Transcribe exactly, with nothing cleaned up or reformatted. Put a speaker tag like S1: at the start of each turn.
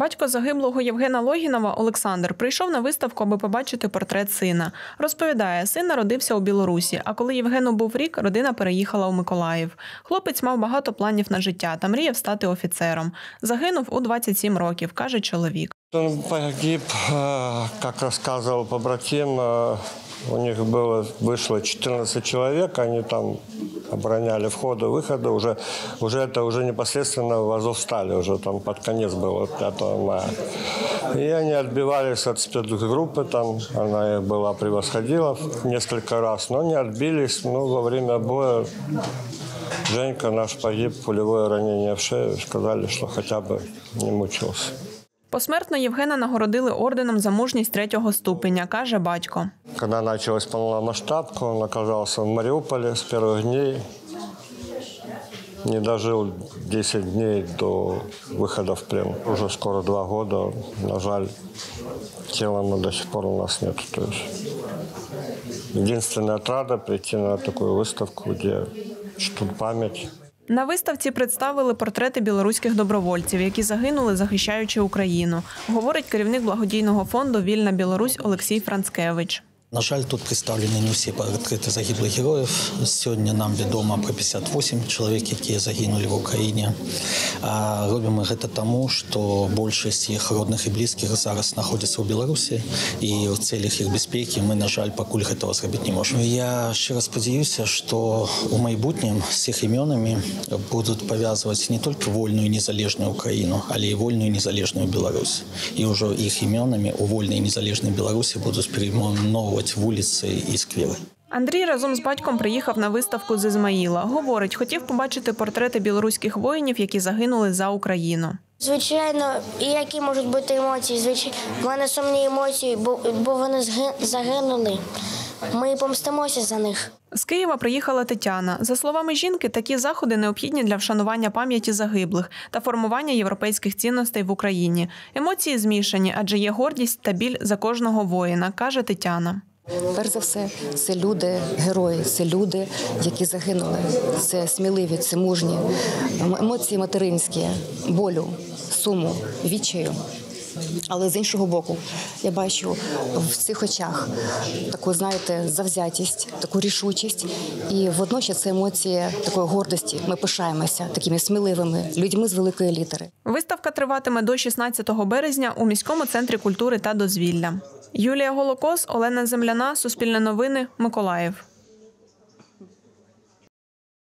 S1: Батько загиблого Євгена Логінова Олександр прийшов на виставку, аби побачити портрет сина. Розповідає, син народився у Білорусі, а коли Євгену був рік, родина переїхала у Миколаїв. Хлопець мав багато планів на життя та мріяв стати офіцером. Загинув у двадцять сім років, каже чоловік.
S2: Він погиб, як розказував побратим, у них было, вышло чотирнадцять человек, они там обороняли входы, выходы, уже, уже это уже непосредственно в Азовстале, уже там под конец было, пятого мая. И они отбивались от спецгруппы, там она их была, превосходила несколько раз, но не отбились, но во время боя Женька наш погиб, пулевое ранение в шею, сказали, что хотя бы не мучился.
S1: Посмертно Євгена нагородили орденом за мужність третього ступеня, каже батько.
S2: Коли почалась повномасштабка, він оказався в Маріуполі з перших днів. Не дожив десять днів до виходу в плен. Уже скоро два роки, на жаль, тіла до сих пор у нас нет. То есть, единственная отрада прийти на таку виставку, де чтуть пам'ять.
S1: На виставці представили портрети білоруських добровольців, які загинули, захищаючи Україну, говорить керівник благодійного фонду «Вільна Білорусь» Олексій Францкевич.
S3: На жаль, тут представлені не всі портрети загиблих героїв. Сьогодні нам відомо про п'ятдесят вісім чоловік, які загинули в Україні. А робимо це тому, що більшість їх родних і близьких зараз знаходяться у Білорусі, і в цілях їх безпеки ми, на жаль, поки цього зробити не можемо. Я ще раз сподіваюся, що у майбутньому з їх іменами будуть пов'язувати не тільки вільну і незалежну Україну, але й вільну і незалежну Білорусь. І вже їх іменами у вільній і незалежній Білорусі будуть перейменовувати вулиці і сквери.
S1: Андрій разом з батьком приїхав на виставку з Ізмаїла. Говорить, хотів побачити портрети білоруських воїнів, які загинули за Україну.
S4: Звичайно, і які можуть бути емоції. Звичайно, в мене сумні емоції, бо, бо вони загинули. Ми помстимося за них.
S1: З Києва приїхала Тетяна. За словами жінки, такі заходи необхідні для вшанування пам'яті загиблих та формування європейських цінностей в Україні. Емоції змішані, адже є гордість та біль за кожного воїна, каже Тетяна.
S5: Перш за все, це люди, герої, це люди, які загинули. Це сміливі, це мужні. Емоції материнські, болю, суму, відчаю. Але з іншого боку, я бачу в цих очах таку, знаєте, завзятість, таку рішучість. І водночас це емоції такої гордості. Ми пишаємося такими сміливими людьми з великої літери.
S1: Виставка триватиме до шістнадцятого березня у міському центрі культури та дозвілля. Юлія Голокос, Олена Земляна, Суспільне новини, Миколаїв.